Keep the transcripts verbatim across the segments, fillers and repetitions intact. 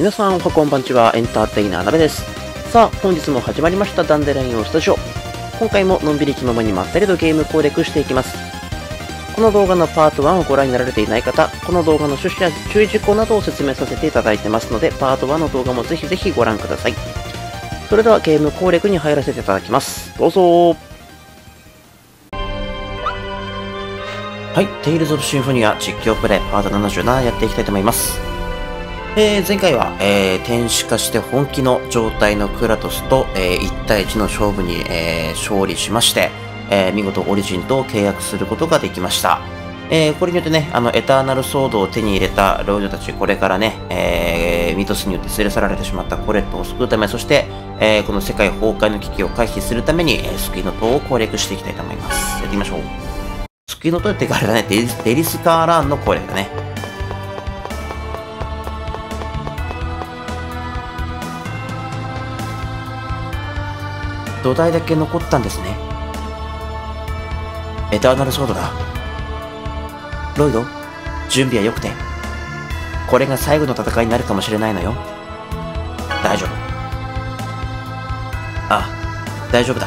皆さんおはこんばんちは、エンターテイナーなべです。さあ、本日も始まりましたダンデラインオンスタジオ。今回ものんびり気ままにまったりとゲーム攻略していきます。この動画のパートワンをご覧になられていない方、この動画の趣旨や注意事項などを説明させていただいてますので、パートワンの動画もぜひぜひご覧ください。それではゲーム攻略に入らせていただきます。どうぞ。はい、テイルズ・オブ・シンフォニア実況プレイパートななじゅうななやっていきたいと思います。えー、前回は、えー、天使化して本気の状態のクラトスと、えー、いち対いちの勝負に、えー、勝利しまして、えー、見事オリジンと契約することができました。えー、これによってね、あのエターナルソードを手に入れたロイドたち、これからね、えー、ミトスによって連れ去られてしまったコレットを救うため、そして、えー、この世界崩壊の危機を回避するために、えー、救いの塔を攻略していきたいと思います。やっていきましょう。救いの塔ってかあれだね、デリス、デリスカーラーンの攻略だね。土台だけ残ったんですね。エターナルソードだ。ロイド、準備は良くて。これが最後の戦いになるかもしれないのよ。大丈夫。ああ、大丈夫だ。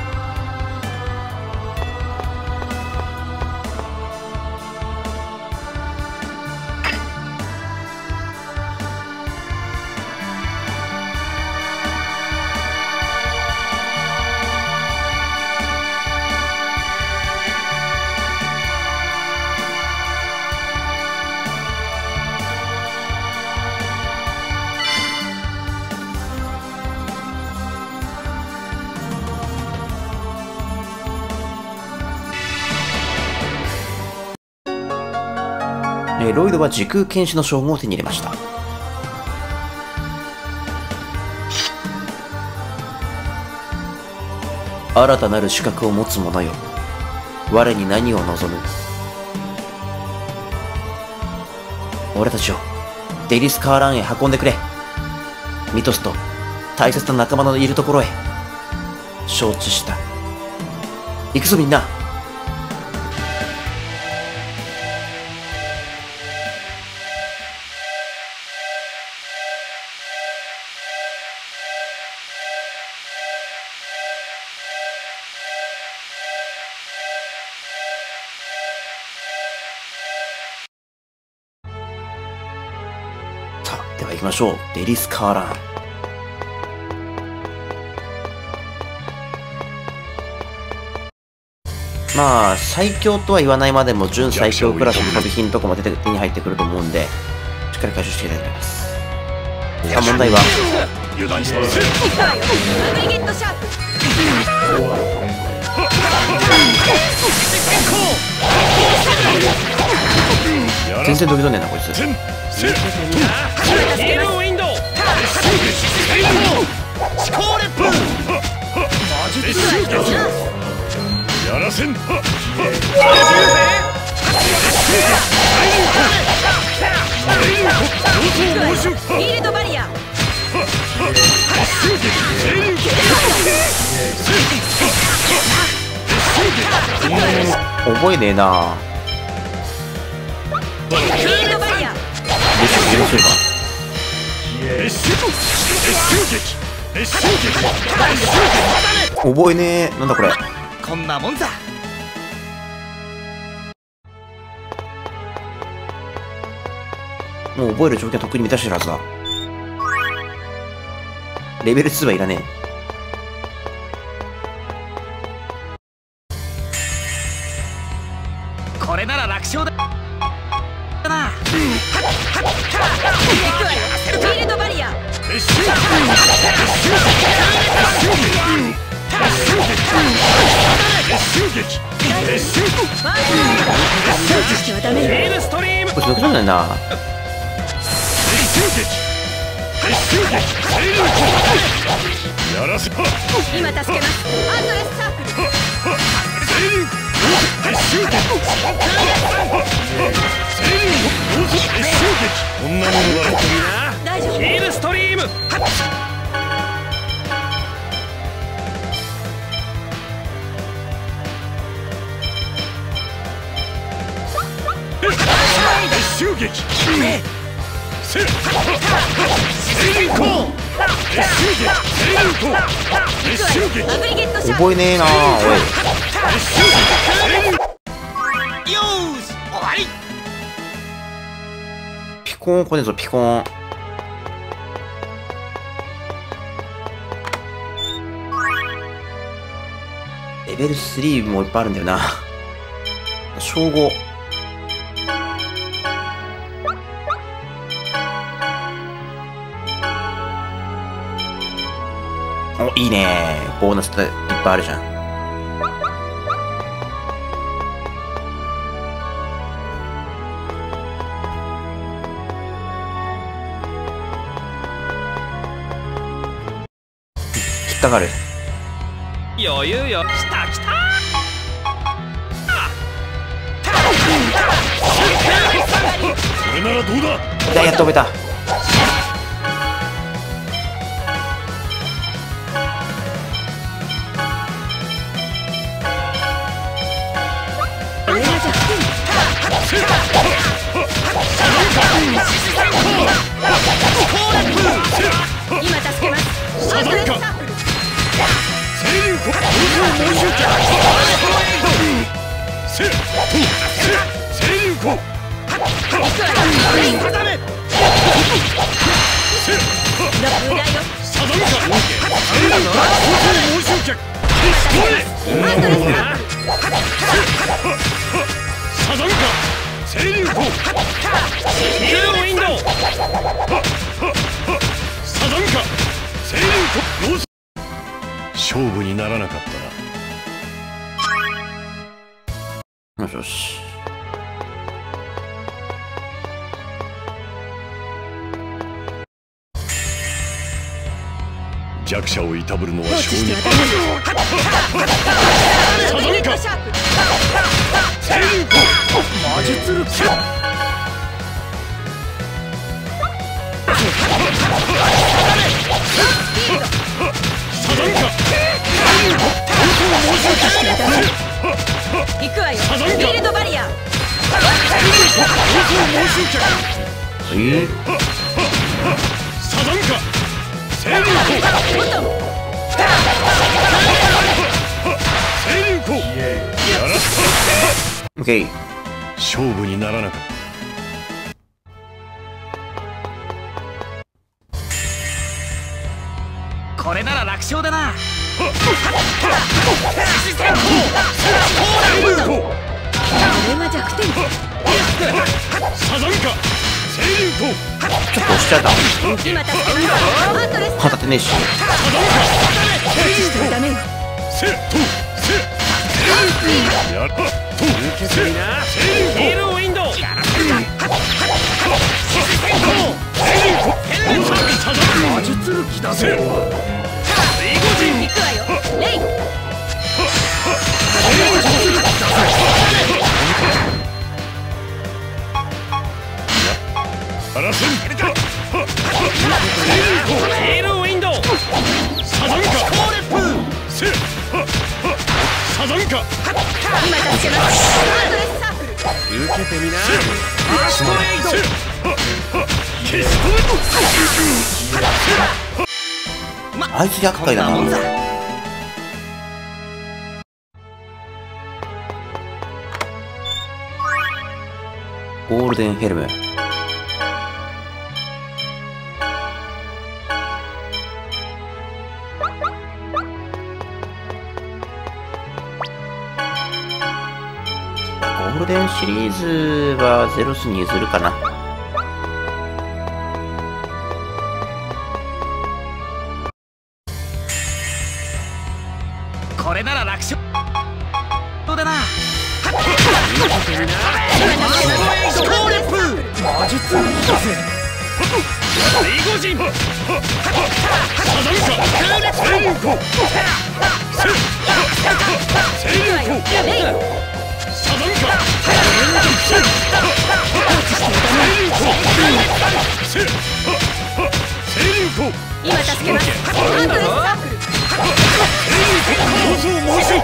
ロイドは時空剣士の称号を手に入れました。新たなる資格を持つ者よ、我に何を望む。俺たちをデリスカーランへ運んでくれ。ミトスと大切な仲間のいるところへ。承知した。行くぞみんな。では行きましょう。デリスカーラン。まあ最強とは言わないまでも準最強クラスの飛び品とかも出て手に入ってくると思うんで、しっかり回収していきたいと思います。さあ問題は全然ドキドんねえなこいつ。やらせん。覚えねえな。覚えねえ。なんだこれ。こんなもんだ。もう覚える条件はとっくに満たしてるはずだ。レベルツーはいらねえ。これなら楽勝だな。フィールドバリア。これどこなんだよな。今助けます。アンドレスサークル。こんなものだろ。大丈夫。ヒールストリーム。襲撃。 覚えねえなおい。ピコーンこねぞピコーン。レベルスリーもいっぱいあるんだよな。称号。お、いいね。ボーナスっていっぱいあるじゃん。引っかかる。 余裕よ。きたきた。 これならどうだ。 いや、やっと飛べた。 今助けます。サザンカ清流湖猛襲脚せっとせ清流湖固めせっラブだよ。 サザンカ清流湖猛襲脚今助けます。ハートレスアップ。 サザンカ清流湖ヒーローウィンドウ。 サザンカ清流湖勝負にならなかったな。 よしよし。 弱者をいたぶるのは放置将棋。 してはダメ。 サザンカシャープ。 清流湖魔術力サザンカ行くわよ。 サザンカフィールドバリア。 えー、 サザンカ清流湖清流湖やらせオッケー。 勝負にならなかった。 これなら楽勝だな。 これが弱点。 サザンカ清流湖ちょっと押しちゃった。 今助けます。ハートレスアッ片手ねえし。 サザンカ清流湖プ。ダメよ。 せっとせやっとせ清流ヒーローウィンドウ。 湖サザンカ魔術力だぜ。 行くわよ。レイ。 あらせんヒーローウィンドウ。 サザンカせサザンカ今助けます。ハートレスサークル。 受けてみな。 せファーストエイド。 消しあいつ厄介だな。ゴールデンヘルム。ゴールデンシリーズはゼロスに譲るかな。 これなら楽勝そうだな。 スコーレップ。 魔術力だぜ。 水ゴジン。 サザンカ清流湖せ清流湖レイ。 サザンカ清流湖今助けます。ハートレスサークル。 暴走猛襲脚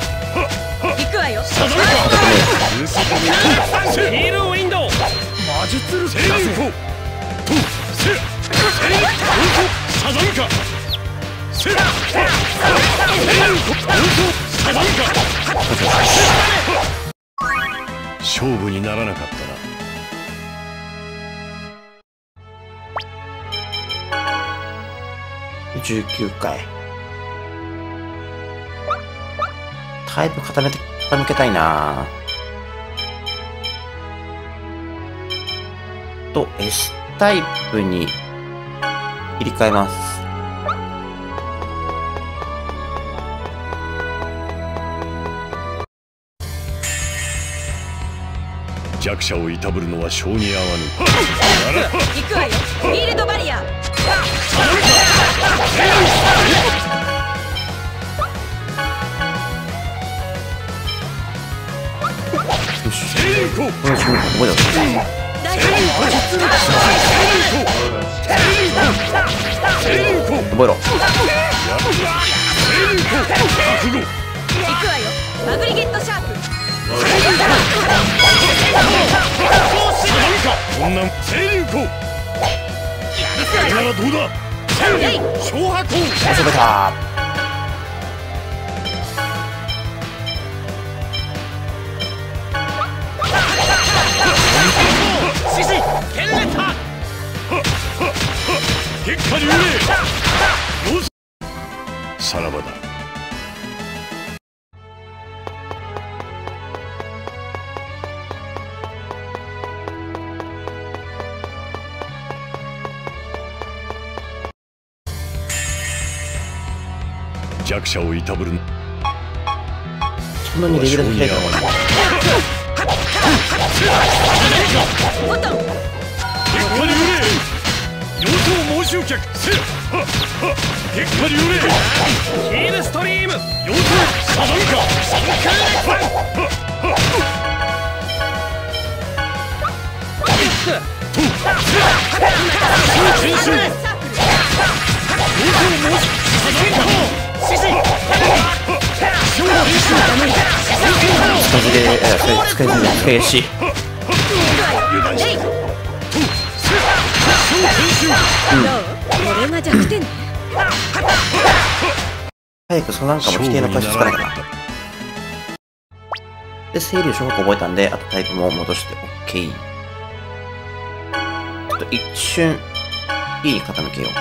行くわよ。 サザンカヒーローウィンドウ。 魔術出るセインコとせセインコサザンカせセインコサザンカ勝負にならなかったな。 じゅうきゅうかい。タイプ固めて傾けたいなと S タイプに切り替えます。 弱者をいたぶるのは性に合わぬ。 行くわよ。フィールドバリア。 よし。 セインコこれ覚えた。 大丈夫。 セインコ覚えろ。 セインコ覚悟。 行くわよ。マグリゲットシャープ。 こんなんセインコこれならどうだ。セインコ小波光遊べた。 獅子ケンレッタ結果流霊よしさらばだ。弱者をいたぶるそんなにレベルが開いたのかな。 ボトン。 結果流霊様申し受けせはっはっ結果流霊ヒールストリーム要素サザンカサザンカと天使要素申しサザンカ獅子小天使使いで、えー、使いで使いやしい。 レイ。どう？これが弱点ね。 早くそのなんかも規定の解説つかないかな。で、整理を小学校覚えたんで、あとタイプも戻して OK。ちょっと一瞬、いいに傾けよう。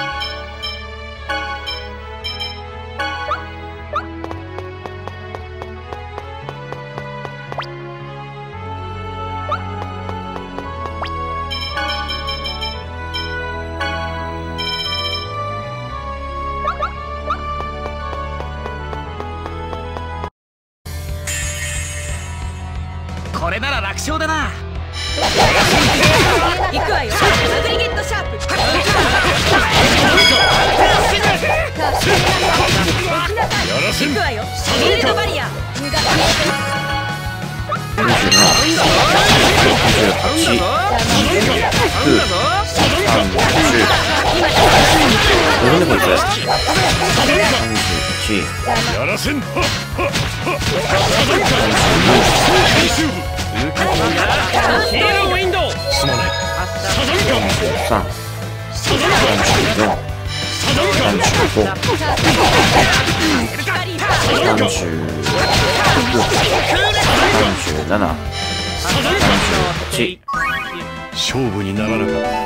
これなら楽勝だな。 行くわよ。マグリゲットシャープ。 やらせん行くわよ。フィールドバリア。無駄。 にじゅうなな、にじゅうはち、にじゅうきゅう、さんじゅう。ごめんねこいつ。さんじゅういち、 やらせんはっはっはヒールウィンドウすまないサザンカさん、 サザンカさんじゅうよん、 サザンカさんじゅうご、さんじゅうろく、さんじゅうなな、さんじゅうはち。 勝負にならなかった。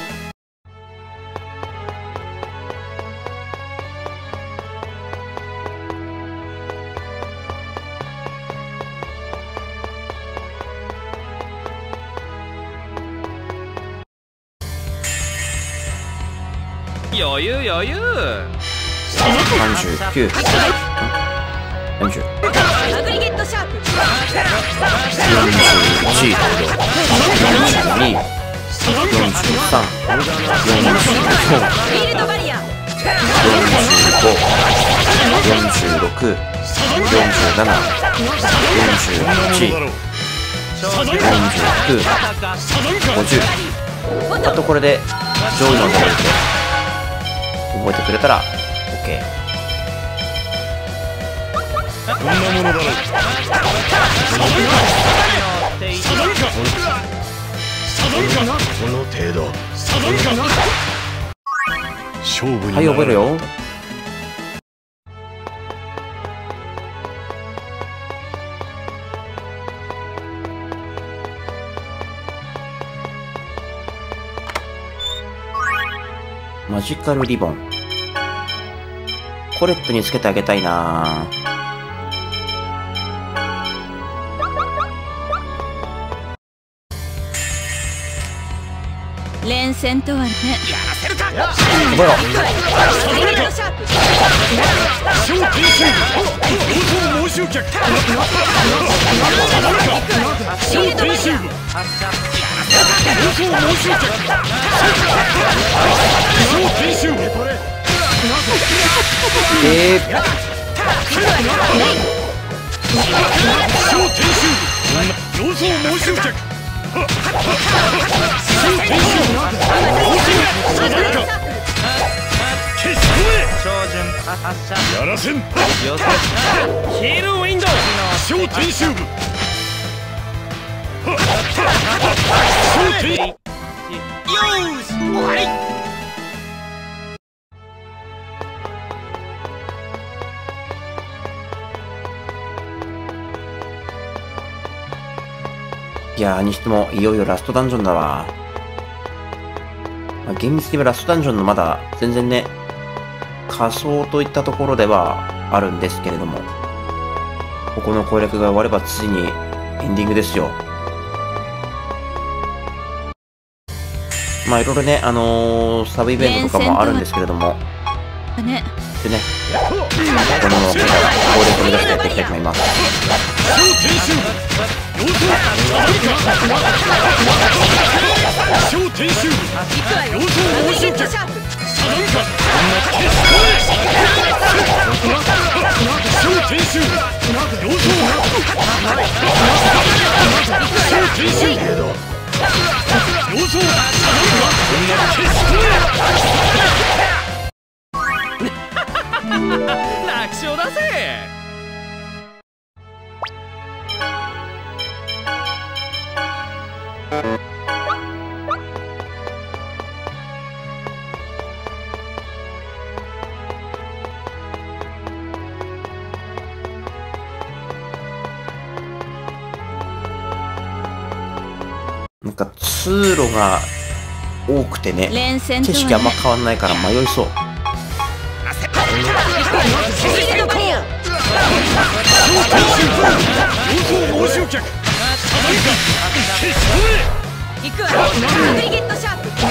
余裕余裕。 さんじゅうきゅう、よんじゅう、 マグリゲットシャープ。 よんじゅういち、よんじゅうに、よんじゅうさん、よんじゅうよん、 フィールドバリア。 よんじゅうご、よんじゅうろく、よんじゅうなな、よんじゅうはち、よんじゅうきゅう、ごじゅう。あとこれで上位のレベルで覚えてくれたら OK。 こんなものだろう。サザンカサザンカサザンサザンカこの程度サザンカ勝負にならない。 はい、覚えるよ。マジカルリボン。コレットにつけてあげたいな。 連戦とはね。 やらせるか。 覚えろ。 サイレントシャープ。 超天心暴走猛襲脚超天心暴走猛襲脚超天心えー、 超天心暴走猛襲脚超天心サザンカ消し込めやらせんヒールウィンドウ。 超天修部超天よーし、終わり。 いやー、にしてもいよいよラストダンジョンだわ。まあ、厳密に言えばラストダンジョンのまだ全然ね、仮想といったところではあるんですけれども、ここの攻略が終わればついにエンディングですよ。まあいろいろね、あのー、サブイベントとかもあるんですけれども、 ね。 でね、この今回は攻略を目指してやっていきたいと思います。 超天修部超天修部暴走猛襲脚サザンカ消し込め超天修部暴走超天修部暴走サザンカ消し込め楽勝だぜ。 なんか通路が多くてね、 連戦と景はね。 色あんま変わんないから迷いそう。 シールドバリア。 超天修部暴走猛襲脚サザンカ消し込め行くわ。アグリゲットシャープ。 この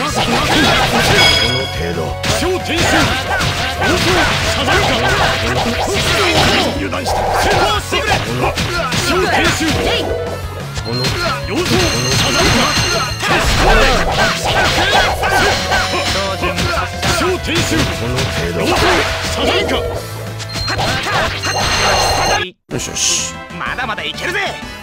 程度超天修部暴走サザンカ油断したスーパーシグレ超天修部この暴走サザンカ消し込め超天修部この程度暴走サザンカよしよし。 まだまだいけるぜ。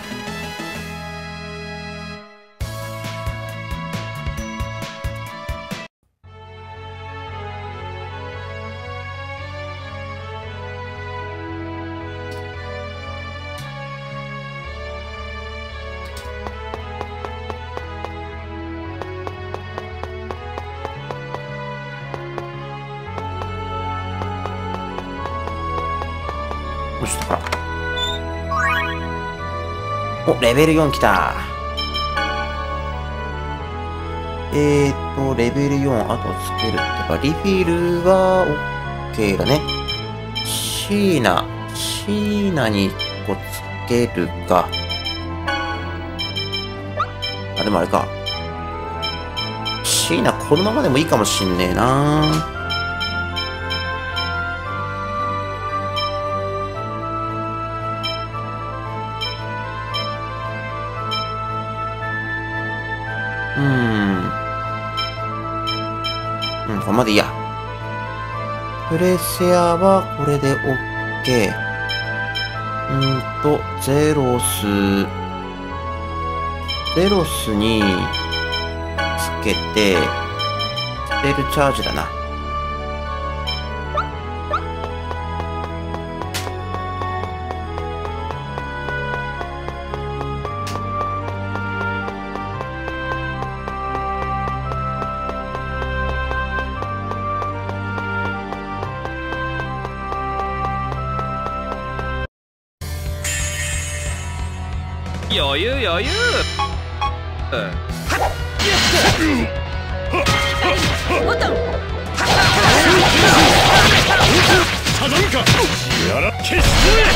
よし、ほら。お、レベルよんきた。えーと、レベルよん、あとつけるってか、リフィルは OK だね。シーナ、シーナにいっこつけるか。あ、でもあれか。シーナこのままでもいいかもしんねえな。うーん。うん、これまでいいや。プレセアはこれで OK。うんと、ゼロス。ゼロスにつけて、スペルチャージだな。 余裕余裕。 ボトンサザンカやら決して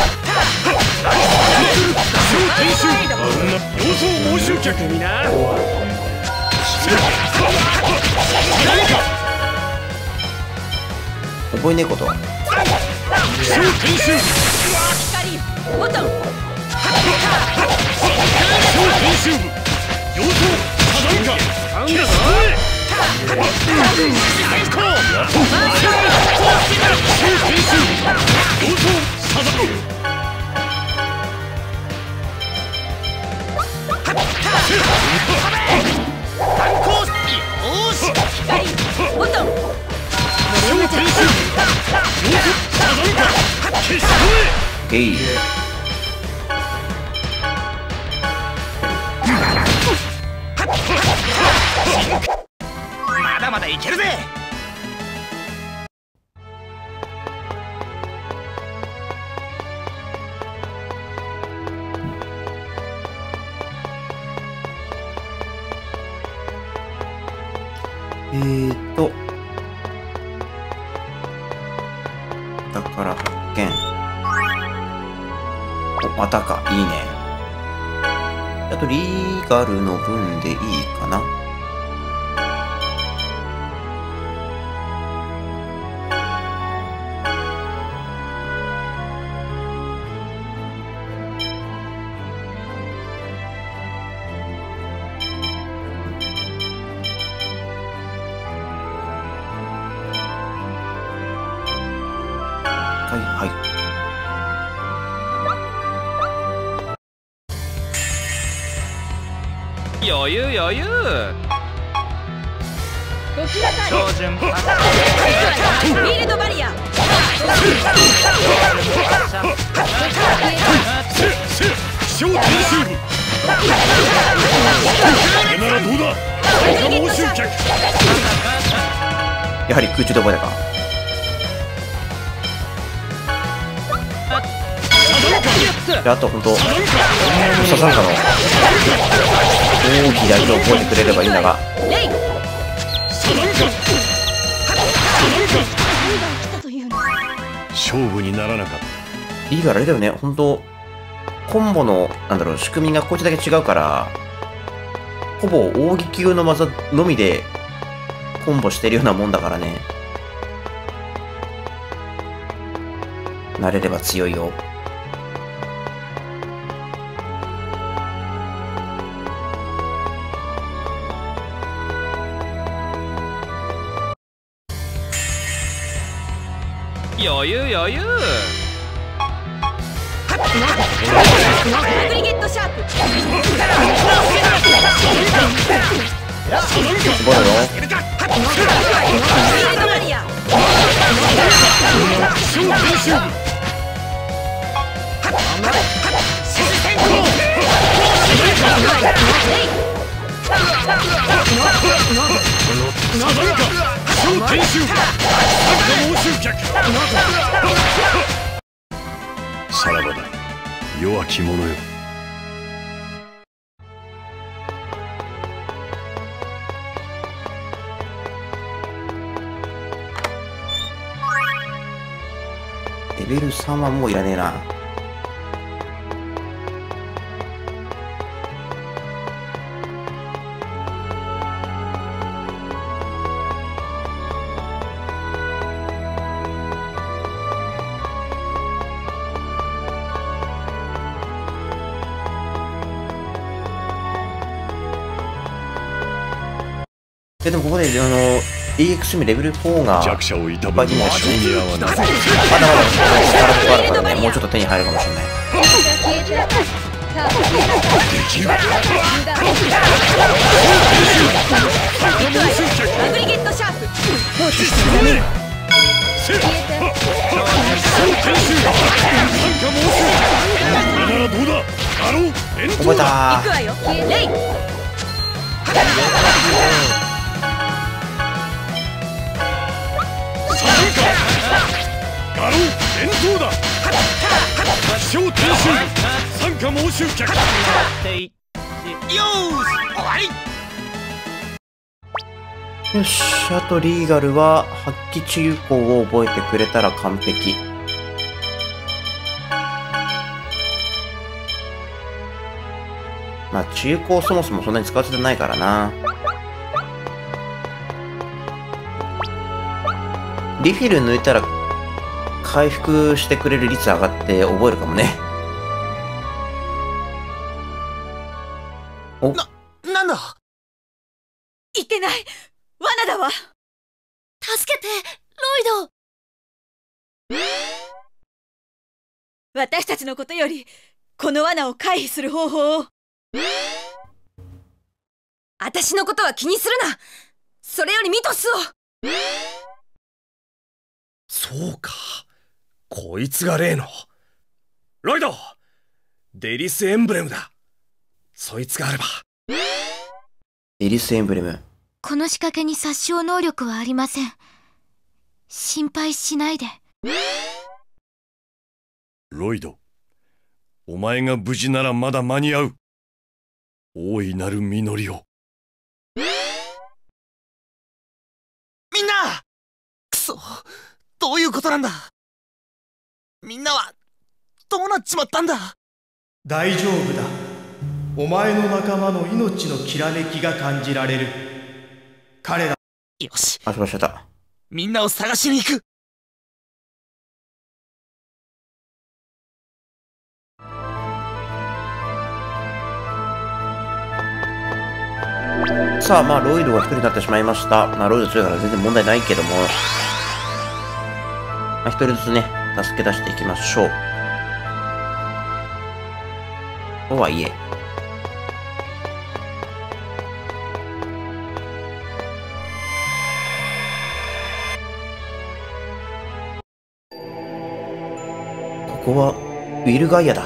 天守あんな様相応酬客みな。 覚えねえことは天守光ボトン天守部様相サザンカ決してボトンゲイまだまだいけるぜ。 えーとだから発見。お、またか。いいね。あとリーガルの分でいいかな。はいはい。 余裕余裕。 どちらか標準パタフィールドバリア小天守部これならどうだ応酬客やはり空中で覚えたか。であと本当サザンカの大きい大事を覚えてくれればいいんだが。 レイサザンカ勝負にならなかった。 リーガルあれだよね。本当コンボのなんだろう仕組みがこいつだけ違うから、ほぼ扇級の技のみでコンボしてるようなもんだからね。慣れれば強いよ。 余裕余裕。 アグリゲットシャープすごいよ。 フィールドバリア小天守部サザンカ小天守部応酬客さらばだ弱き者よ。 レベルさんはもういらねえな。ででもここであの エーエックス レベルフォーが弱者をいたぶいっぱいにも勝に合わない。 まだまだ力があるからね、もうちょっと手に入るかもしれない。 アグリゲットシャープ覚えた行くわよレイガロー連投だ小天守参加化猛襲脚。 っていってよーし、終わり。 よし、あとリーガルは発揮中高を覚えてくれたら完璧。まあ中高そもそもそんなに使わせてないからな。リフィル抜いたら回復してくれる率上がって覚えるかもね。お、 な、なんだ。 いけない、罠だわ。助けて、ロイド。私たちのことよりこの罠を回避する方法を。私のことは気にするな。それよりミトスを。 そうか、こいつが例のロイド。デリスエンブレムだ。そいつがあれば。 デリスエンブレム。 この仕掛けに殺傷能力はありません。心配しないで。 ロイド、お前が無事ならまだ間に合う。大いなる実りを。みんな、くそ、どういうことなんだ。みんなはどうなっちまったんだ。 大丈夫だ。お前の仲間の命のきらめきが感じられる。彼ら。 よし、 あ、しました。 みんなを探しに行く。 さあ、まあ、ロイドが一人になってしまいました。まあ、ロイド強いから全然問題ないけども、まあ、一人ずつね、助け出していきましょう。とはいえ、ここは、ウィルガイアだ。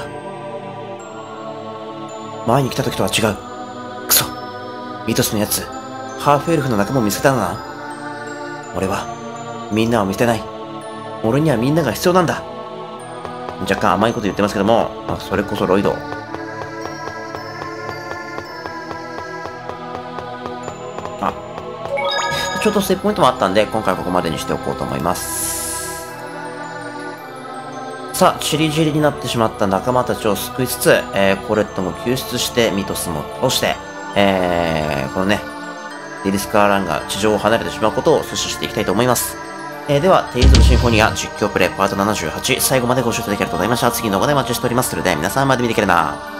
前に来た時とは違う。クソ。ミトスのやつ、ハーフエルフの仲間を見つけたのな。俺は、みんなを見捨てない。俺にはみんなが必要なんだ。若干甘いこと言ってますけども、まあ、それこそロイド。あ、ちょっとセーブポイントもあったんで、今回はここまでにしておこうと思います。さあ、チリチリになってしまった仲間たちを救いつつ、えー、コレットも救出して、ミトスも倒して、えー、このね、デリスカーランが地上を離れてしまうことを阻止していきたいと思います。えー、では、テイルズ・オブ・シンフォニア実況プレイパートななじゅうはち、最後までご視聴いただきありがとうございました。次の動画でお待ちしております。それでは皆さんまで見てくれな。